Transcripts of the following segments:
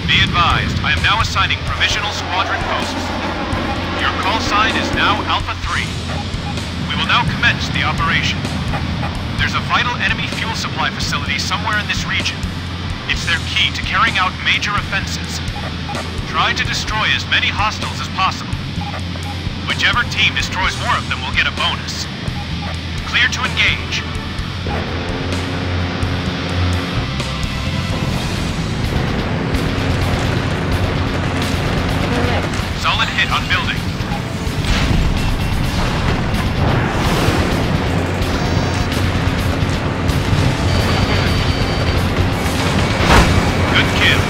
Be advised, I am now assigning provisional squadron posts. Your call sign is now Alpha 3. We will now commence the operation. There's a vital enemy fuel supply facility somewhere in this region. It's their key to carrying out major offenses. Try to destroy as many hostiles as possible. Whichever team destroys more of them will get a bonus. Clear to engage. Solid hit on building. Good kill.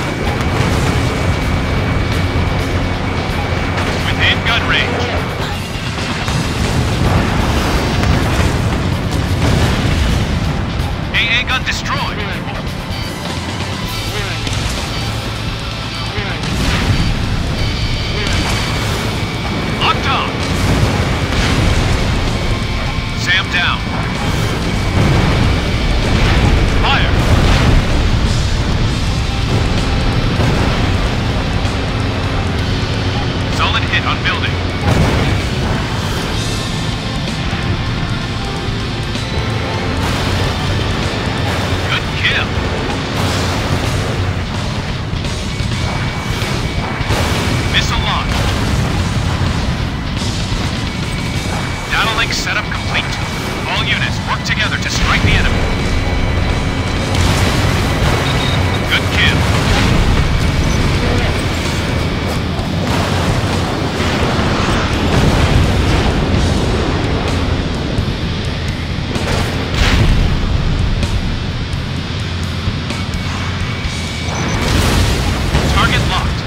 Within gun range. AA gun destroyed. Locked on. Sam down. Fire. Solid hit on building. Good kill. Missile launched. Data link setup complete. All units work together to strike the enemy. Good kill. Target locked.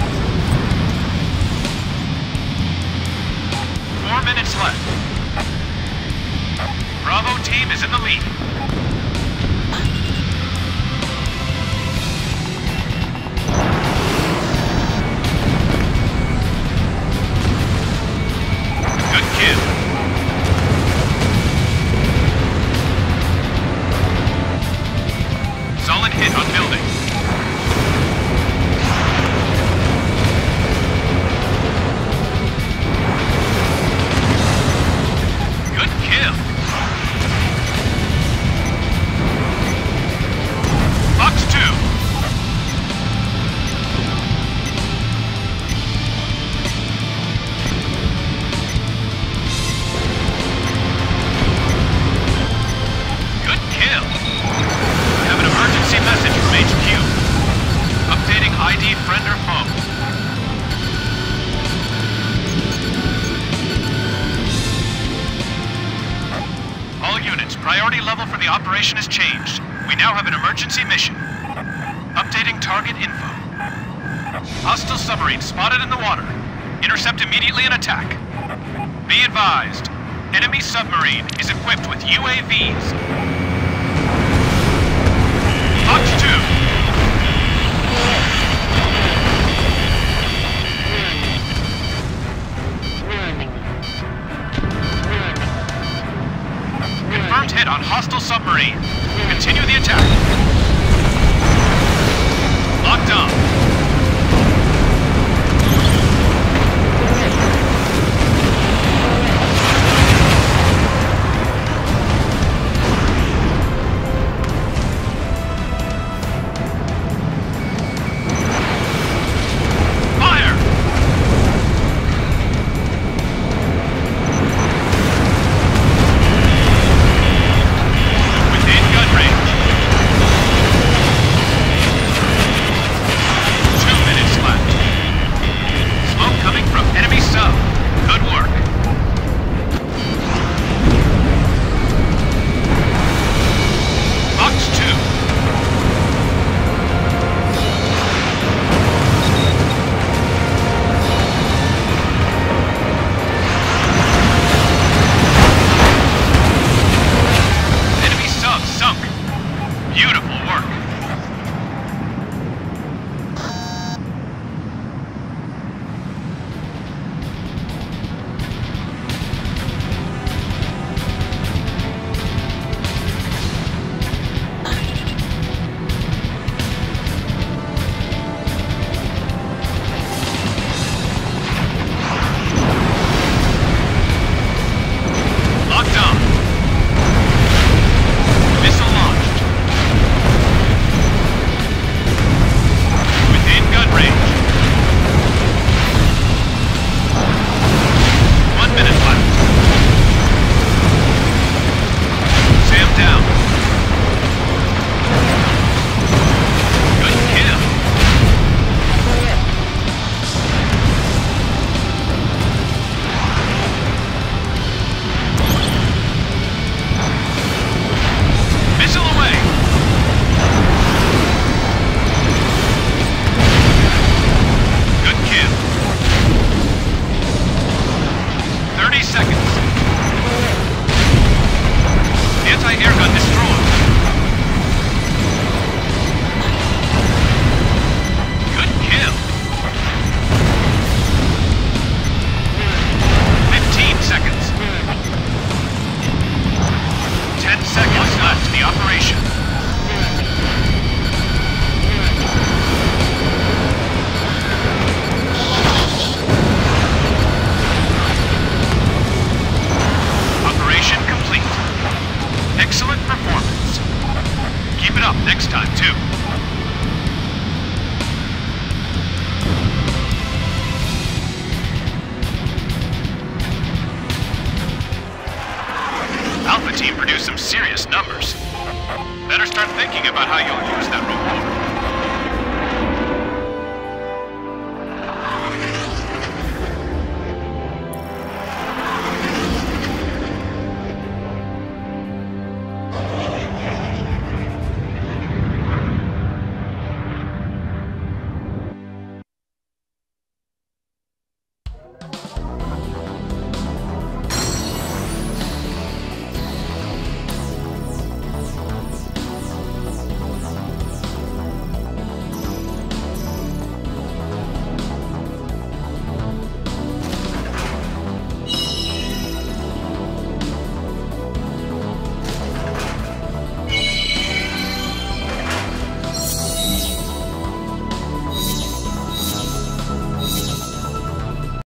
4 minutes left. Bravo team is in the lead. Good kill. Solid hit on building. Good kill. Fox 2. Good kill. We have an emergency message from HQ. Updating ID friend or foe. All units, priority level for the operation has changed. We now have an emergency mission. Updating target info. Hostile submarine spotted in the water. Intercept immediately and attack. Be advised, enemy submarine is equipped with UAVs. Fox 2. Confirmed hit on hostile submarine. Continue the attack. Locked on. 2. Alpha Team produced some serious numbers. Better start thinking about how you'll use that reward.